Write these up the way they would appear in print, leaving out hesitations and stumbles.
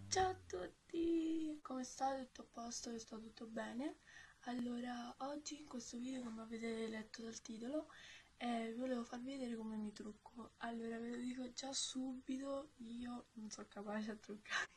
Ciao a tutti! Come state? Tutto a posto? Sta tutto bene? Allora, oggi in questo video, come avete letto dal titolo, volevo farvi vedere come mi trucco. Allora, ve lo dico già subito, io non sono capace a truccarmi.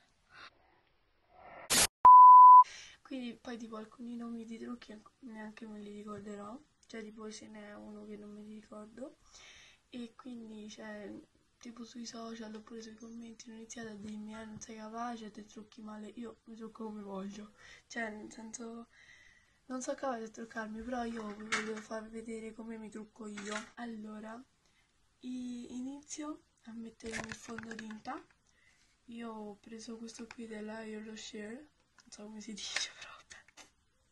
Quindi poi tipo alcuni nomi di trucchi neanche me li ricorderò. Cioè tipo ce n'è uno che non me li ricordo. E quindi, cioè, tipo sui social oppure sui commenti non iniziate a dirmi non sei capace, ti trucchi male, io mi trucco come voglio, cioè nel senso non so capace di truccarmi, però io vi volevo far vedere come mi trucco io. Allora, inizio a mettermi il fondotinta. Io ho preso questo qui della Euroshare, non so come si dice però vabbè.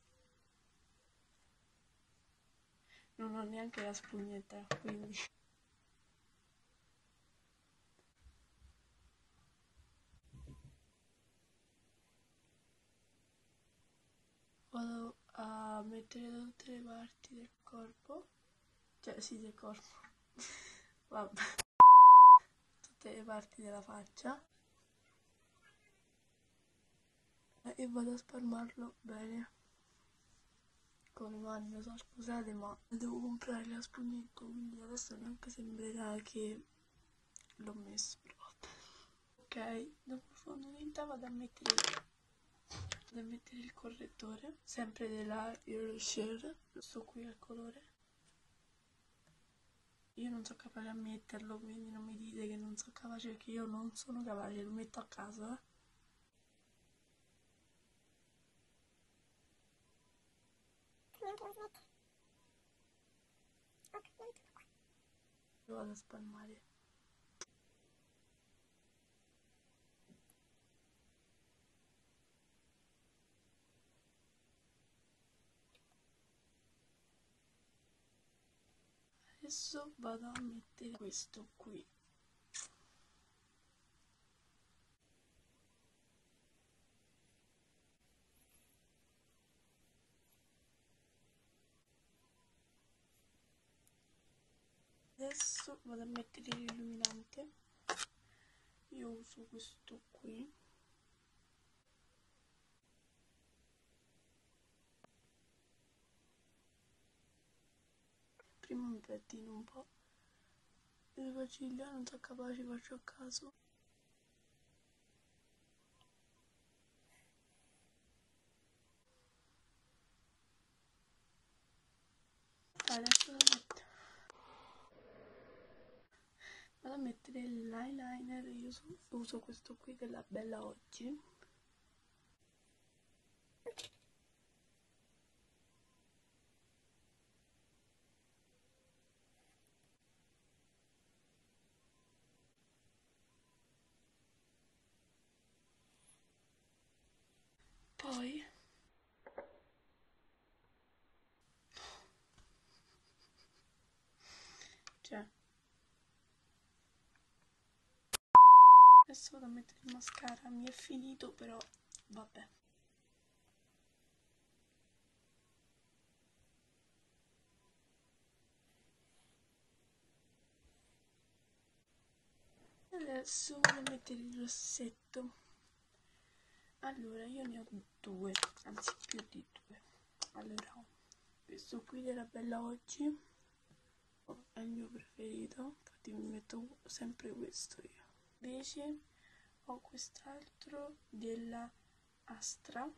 Non ho neanche la spugnetta, quindi vado a mettere da tutte le parti del corpo, cioè sì del corpo, vabbè, tutte le parti della faccia e vado a spalmarlo bene con le mani. Lo so, scusate, ma devo comprare la spugnetta, quindi adesso neanche sembrerà che l'ho messo, però vabbè. Ok, dopo il fondotinta vado a mettere il correttore, sempre della Euroshare, questo qui è il colore. Io non sono capace a metterlo, quindi non mi dite che non sono capace, perché io non sono capace, lo metto a caso, eh. Lo vado a spalmare. Adesso vado a mettere questo qui. Adesso vado a mettere l'illuminante. Io uso questo qui. Prima mi pettino un po' le pagiglia, non sono capace, faccio a caso. Adesso vado a mettere l'eyeliner. Io uso questo qui della Bella Oggi. Poi cioè adesso vado a mettere il mascara. Mi è finito, però vabbè. Adesso vado a mettere il rossetto. Allora, io ne ho due, anzi più di due. Allora, ho questo qui della Bella Oggi, è il mio preferito, infatti mi metto sempre questo io. Invece ho quest'altro della Astra.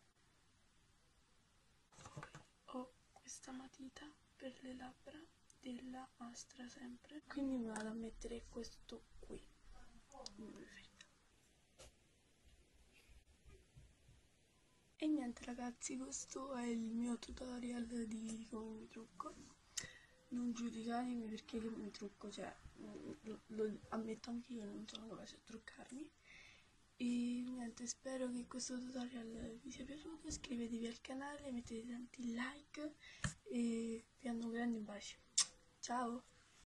Poi ho questa matita per le labbra della Astra sempre. Quindi mi vado a mettere questo qui, il mio preferito. E niente ragazzi, questo è il mio tutorial di come mi trucco. Non giudicatemi perché che mi trucco, cioè lo ammetto anche io, non sono capace a truccarmi. E niente, spero che questo tutorial vi sia piaciuto, iscrivetevi al canale, mettete tanti like e vi mando un grande bacio. Ciao!